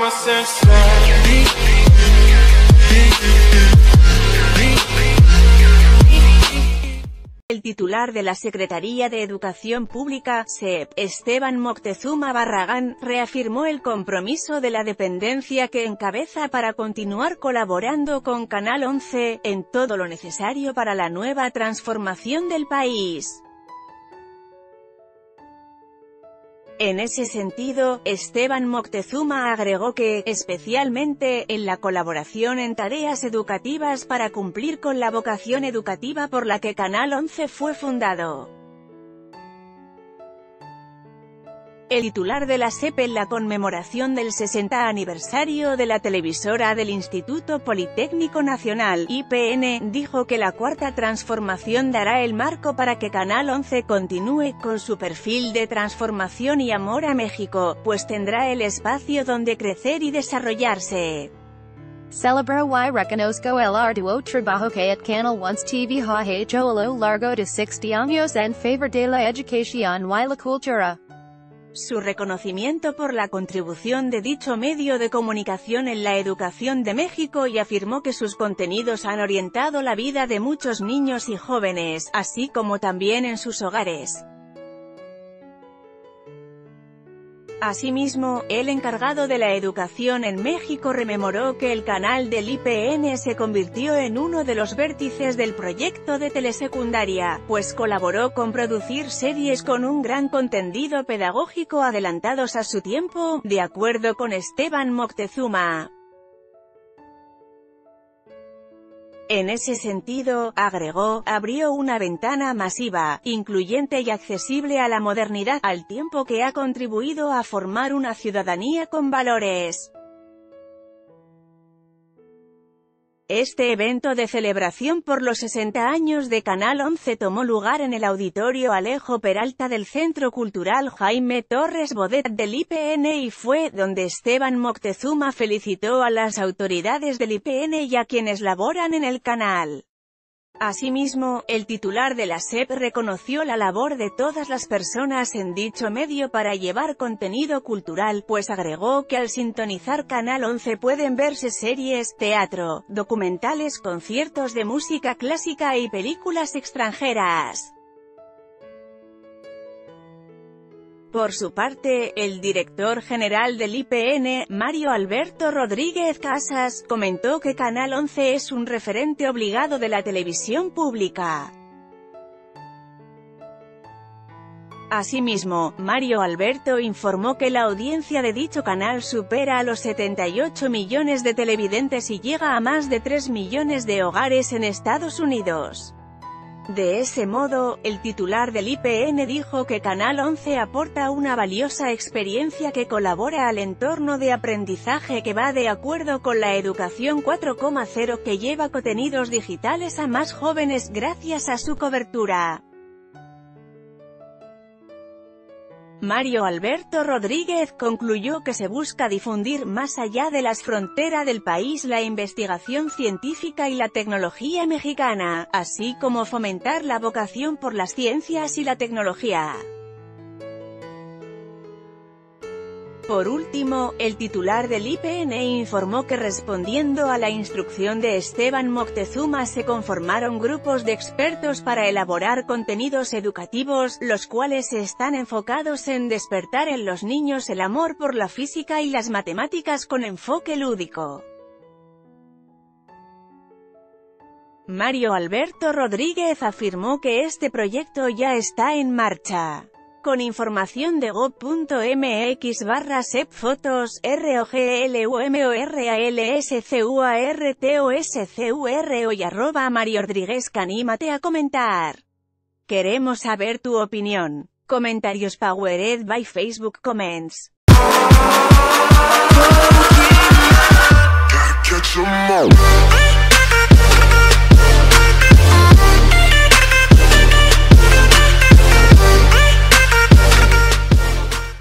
El titular de la Secretaría de Educación Pública, SEP, Esteban Moctezuma Barragán, reafirmó el compromiso de la dependencia que encabeza para continuar colaborando con Canal 11, en todo lo necesario para la nueva transformación del país. En ese sentido, Esteban Moctezuma agregó que, especialmente, en la colaboración en tareas educativas para cumplir con la vocación educativa por la que Canal 11 fue fundado. El titular de la SEP en la conmemoración del 60 aniversario de la televisora del Instituto Politécnico Nacional, IPN, dijo que la cuarta transformación dará el marco para que Canal 11 continúe con su perfil de transformación y amor a México, pues tendrá el espacio donde crecer y desarrollarse. Celebro y reconozco el arduo trabajo que at Canal 11 TV ha hecho a lo largo de 60 años en favor de la educación y la cultura. Su reconocimiento por la contribución de dicho medio de comunicación en la educación de México, y afirmó que sus contenidos han orientado la vida de muchos niños y jóvenes, así como también en sus hogares. Asimismo, el encargado de la educación en México rememoró que el canal del IPN se convirtió en uno de los vértices del proyecto de telesecundaria, pues colaboró con producir series con un gran contenido pedagógico adelantados a su tiempo, de acuerdo con Esteban Moctezuma. En ese sentido, agregó, abrió una ventana masiva, incluyente y accesible a la modernidad, al tiempo que ha contribuido a formar una ciudadanía con valores. Este evento de celebración por los 60 años de Canal 11 tomó lugar en el Auditorio Alejo Peralta del Centro Cultural Jaime Torres Bodet del IPN y fue donde Esteban Moctezuma felicitó a las autoridades del IPN y a quienes laboran en el canal. Asimismo, el titular de la SEP reconoció la labor de todas las personas en dicho medio para llevar contenido cultural, pues agregó que al sintonizar Canal 11 pueden verse series, teatro, documentales, conciertos de música clásica y películas extranjeras. Por su parte, el director general del IPN, Mario Alberto Rodríguez Casas, comentó que Canal 11 es un referente obligado de la televisión pública. Asimismo, Mario Alberto informó que la audiencia de dicho canal supera a los 78 millones de televidentes y llega a más de 3 millones de hogares en Estados Unidos. De ese modo, el titular del IPN dijo que Canal 11 aporta una valiosa experiencia que colabora al entorno de aprendizaje que va de acuerdo con la educación 4.0, que lleva contenidos digitales a más jóvenes gracias a su cobertura. Mario Alberto Rodríguez concluyó que se busca difundir más allá de las fronteras del país la investigación científica y la tecnología mexicana, así como fomentar la vocación por las ciencias y la tecnología. Por último, el titular del IPN informó que respondiendo a la instrucción de Esteban Moctezuma se conformaron grupos de expertos para elaborar contenidos educativos, los cuales están enfocados en despertar en los niños el amor por la física y las matemáticas con enfoque lúdico. Mario Alberto Rodríguez afirmó que este proyecto ya está en marcha. Con información de gov.mx/sepfotos, ROGLUMORALSCUARTOSCURO y @MarioRodríguez. Anímate a comentar. Queremos saber tu opinión. Comentarios powered by Facebook Comments.